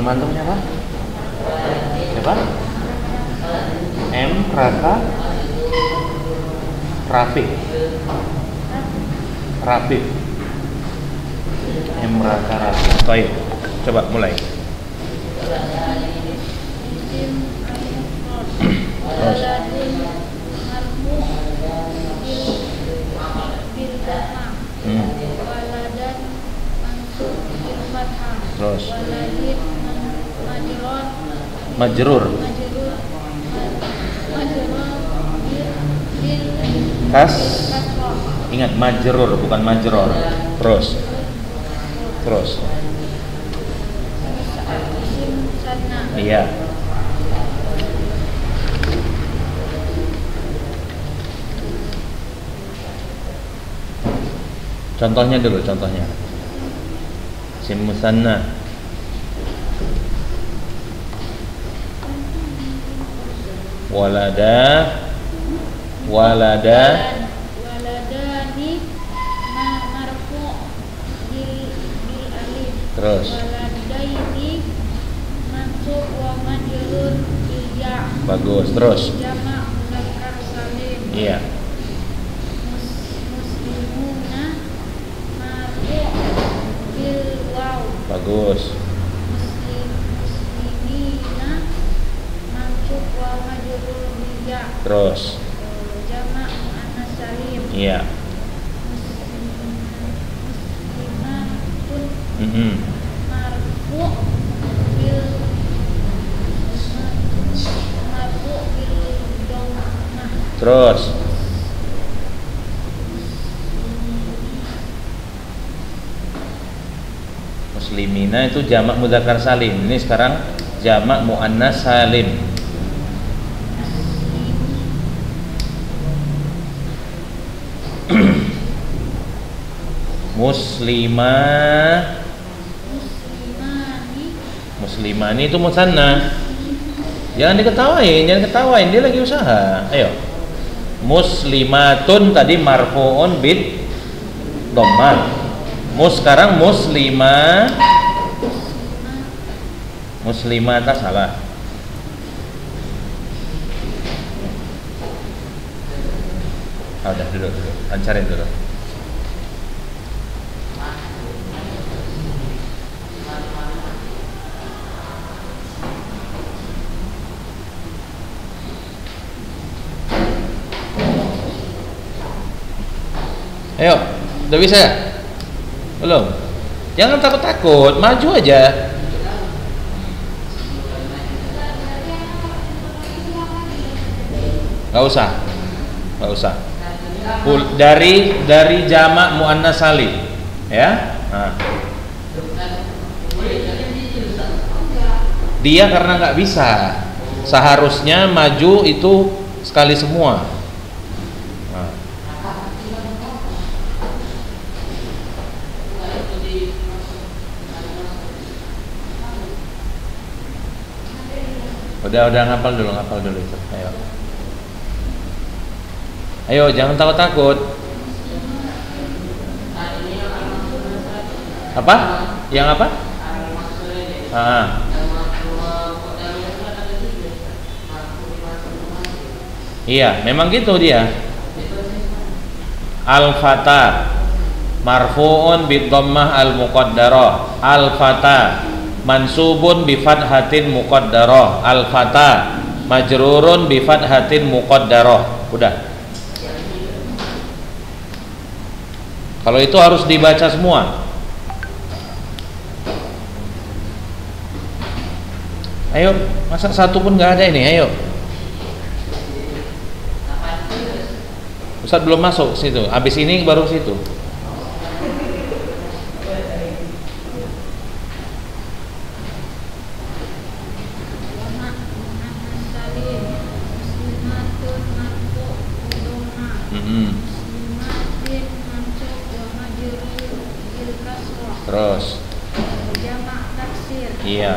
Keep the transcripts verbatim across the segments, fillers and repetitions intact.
Nama antum siapa? Siapa? M. Raka Rafiq. Rafiq. M. Raka Rafiq. Baik, coba mulai. Terus. Hmm. Terus. Majrur. Kas. Ingat majrur bukan majrur. Terus. Terus. Iya. Contohnya dulu, contohnya. Isim musanna. Walada, walada, waladani ma marfu bil bil alif. Terus. Waladaini mansub wa majrur bil ya. Bagus, terus. Jamak muzakkar salim. Iya. Muslimuna marfu bil waw. Bagus. Muslim muslimina mansub wa majrur bil ya. Terus. Jamak muannas salim. Iya. Muslimatun Mm-hmm. marfu bil marfu bil dhammah. Terus. Muslimina itu jamak mudzakkar salim. Ini sekarang jamak muannas salim. Muslimah, Muslimani muslimani itu musanna. Jangan diketawain, jangan ketawain, dia lagi usaha. Ayo. Muslimatun tadi marfu'un bid dhammah. Mus sekarang muslimah. Muslimah tak salah. Ah, udah dulu, dulu. Lancarin dulu. Ayo, udah bisa? Belum? Jangan takut-takut, maju aja. Gak usah, gak usah. Dari dari jamak muannas salim, ya. Nah. Dia karena nggak bisa, seharusnya maju itu sekali semua. Nah. Udah udah ngapal dulu, ngapal dulu itu. Ayo. Ayo, jangan takut-takut. Apa? Yang apa? Ah. Iya, memang gitu dia. Al-Fata marfu'un bid dhammah al-muqaddarah. Al-Fata mansubun bi fathatin muqaddarah. Al-Fata majrurun bi fathatin muqaddarah. Udah. Kalau itu harus dibaca semua. Ayo, masa satu pun nggak ada ini? Ayo. Ustaz belum masuk situ. Habis ini baru situ. Jamak muannas salim. Muslimatun marfu bil dhammah. Mm-hmm. Muslimatin mansub wa majrur bil kasrah. Terus. Jamak taksir. Iya.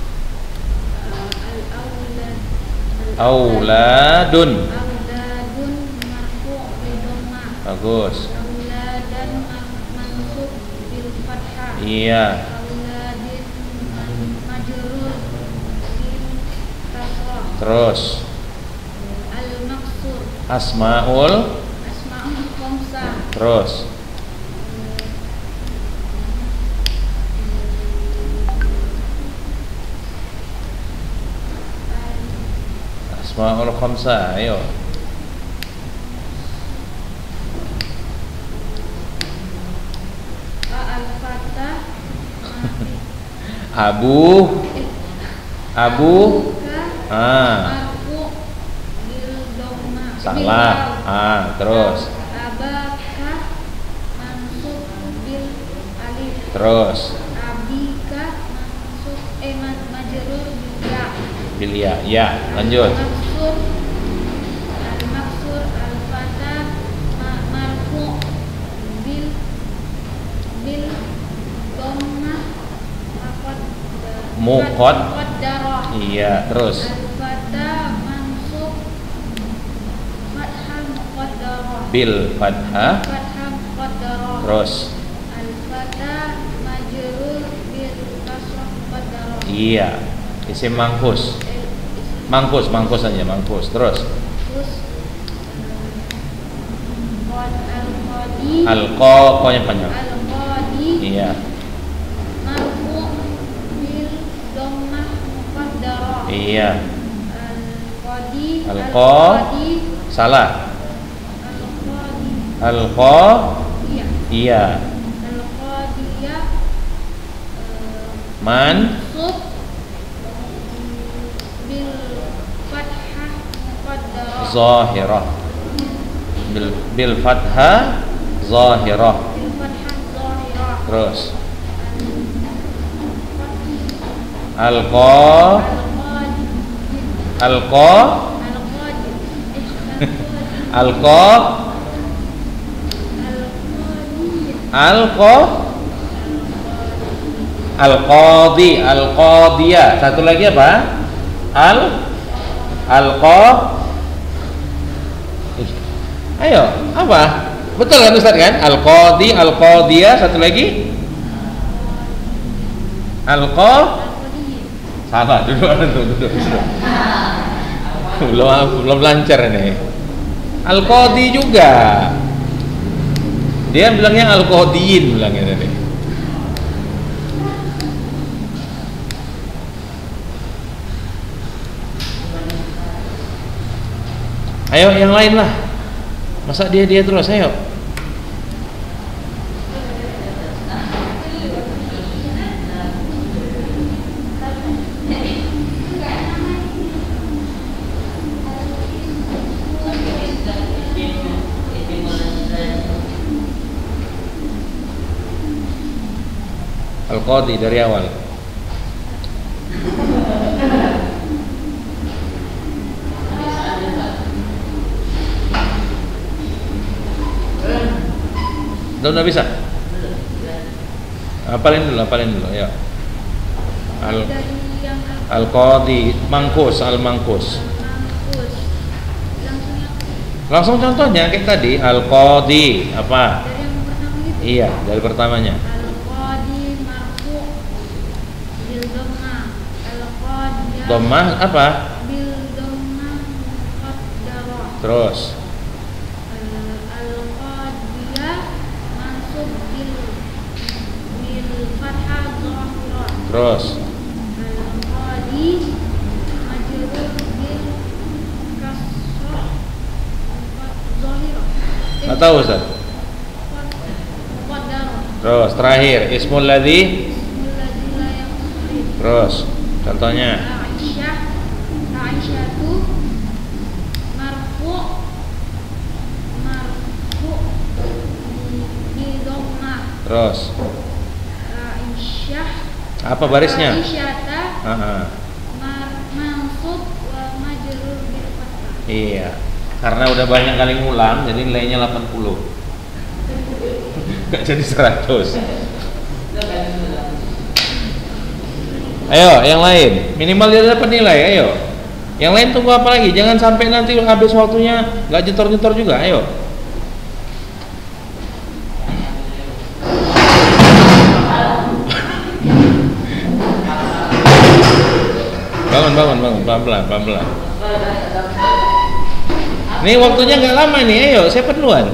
Al-aulad Auladun. Auladun marfu' bil dhammah. Bagus. Auladan mansub bil fathah. Iya. Auladin majrur Terus al-maksur, asmaul. asmaul khamsah, Terus asmaul khamsah. Ayo. al-fatah, Abu. Abu. ka, Ah, marfu, bil dhamma, salah. bil waw. Ah, terus. Abaka, mansub bil alif. Terus Abika, mansub eh ma- majrur bil ya. Bilia. Ya, lanjut. Al-maksur, al-maksur, al-fatah, ma- marfu bil bil dhammah, maqad Muqad. muqaddarah. Iya, terus Al-fatah mansub fathah muqaddarah. bil fathah. Fathah muqaddarah. Terus Al-fatah majrur bil kasrah muqaddarah. iya, isim mangkus. Eh, Mangkus, mangkus aja, mangkus. Terus Terus eh, qad al-qadi, alqa, pokoknya panjang. al-qadi Iya, marfu bil dhammah muqaddarah. iya. Al-qadi, Alqa. al-qadi, Salah. al-qadi, Alqa. iya. Iya. Al-qadiyah eh, Man. mansub bil fathah muqaddarah. Zahirah. Bil bil fathah zahirah. Bil fathah zahirah. Terus alqa. Al-qadi, Alqa. al-qadi, eh, Alqa. al-qadi, Alqa. Al-qadi, al-qadiyah. Satu lagi apa? Al Alqa. Ih, ayo, apa? Betul kan Ustaz kan? Al-qadi, al-qadiyah, satu lagi? Alqa. al-qadi. Salah, duduk, duduk, duduk, duduk. belum belum lancar ini. Al-qadi juga. Dia bilangnya al-qadiyin bilangnya tadi. Ayo yang lain lah. Masa dia dia terus, ayo. Al-Qadi dari awal. Udah bisa? Apalin dulu, apalin dulu, ya. Al Dari yang Al-Qadi, mangkus, al-mangkus. al-mangkus. Langsung yang Langsung contohnya kayak tadi, Al-Qadi apa? dari yang pertama itu. Iya, dari pertamanya. Al-qadi marfu bil dhammah. Al-qadiyah Dhammah apa? bil dhammah muqaddarah. Terus Al-qadiyah mansub bil bil fathah zahirah. terus Al-qadi majrur bil kasrah zahirah. nggak tahu Ustaz. Muqaddarah. Terus terakhir ismul ladzi. Alladzi la yaqdir. Terus contohnya Aisyah, Aisyatu marfu marfu bi dhammah. terus Aisyah, apa barisnya? Aisyata Ah, ah. mar mansub wa majrur bil fathah. Iya, karena udah banyak kali ngulang jadi nilainya delapan puluh. Gak jadi seratus. Ayo yang lain, minimal dia dapat nilai. Ayo yang lain, tunggu apa lagi? Jangan sampai nanti habis waktunya nggak nyetor-nyetor juga. Ayo. Bangun, bangun, bangun, pelan-pelan, pelan-pelan. Ini waktunya nggak lama nih, ayo, saya duluan.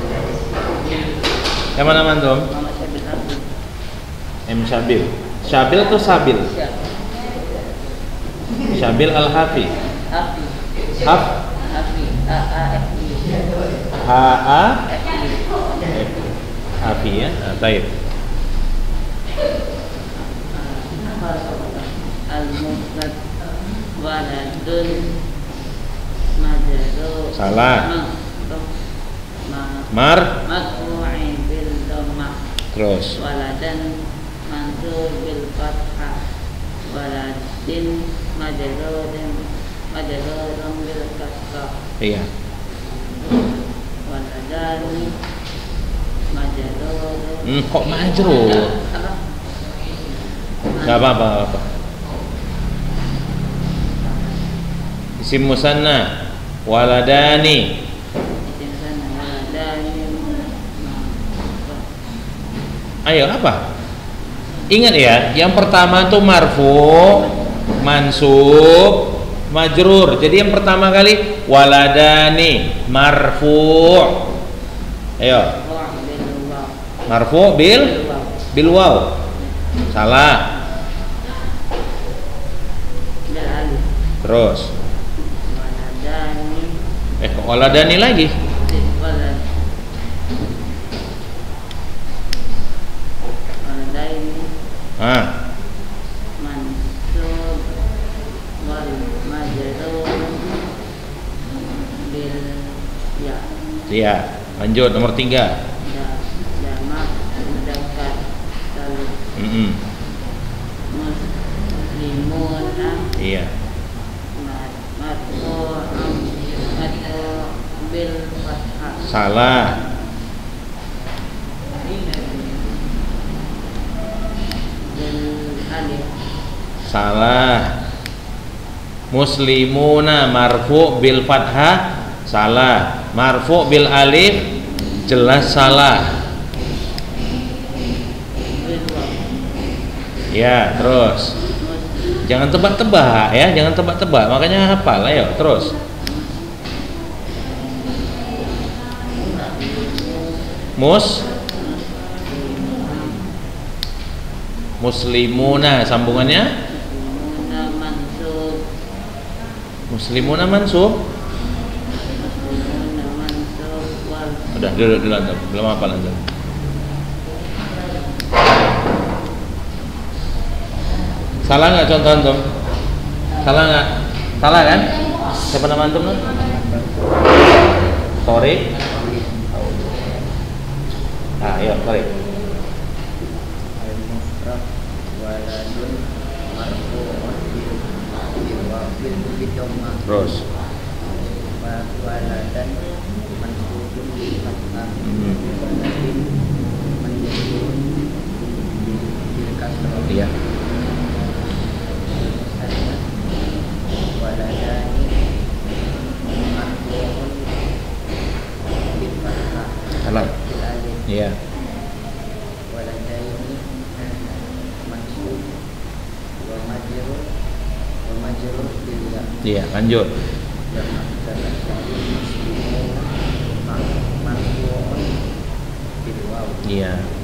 Yang mana mantum? M Syabil. Syabil atau Sabil? Syabil Al-Hafi. Haf. H A Hafi ya. Nah, baik. Al-Mufrad waladun majaru. Salah. Mar. Marfu'i bil dhammah. Terus. Waladan mansub bil fathah. Waladin majarun majarun bil kasrah. Iya. Waladani majarun. Hmm, kok majrur? Gak apa-apa, apa. Isim musanna waladani. Ayo apa? Ingat ya, yang pertama tuh marfu, mansub, majrur. Jadi yang pertama kali waladani marfu. Ayo. Marfu bil bil waw. Salah. Terus. Eh, kok waladani lagi? Ah. Mansub wal majrur bil ya. Iya, lanjut nomor tiga. Jamak mudzakkar salim. Mm -mm. Muslimuna. Iya. Marfu'un marfu' bil fathah. Salah. Salah. Muslimuna marfu bil fathah. Salah. Marfu bil alif jelas salah. Ya, terus. Jangan tebak-tebak ya, jangan tebak-tebak. Makanya hafal, ayo, terus. Mus Muslimuna sambungannya Muslimuna mansub. Udah dulu dulu antum. Belum apa antum. Salah nggak contoh antum? Salah nggak? Salah kan? Siapa nama antum tuh? Sorry. Nah, ayo, sorry. Terus. Waladan mansubun bil fathah. Hmm. Manjurun bil kasrah. Iya. Waladani marfu'un bil fathah. Salah. Iya. Waladaini mansub wa majrur wa majrur bil ya. Iya, lanjut. Iya.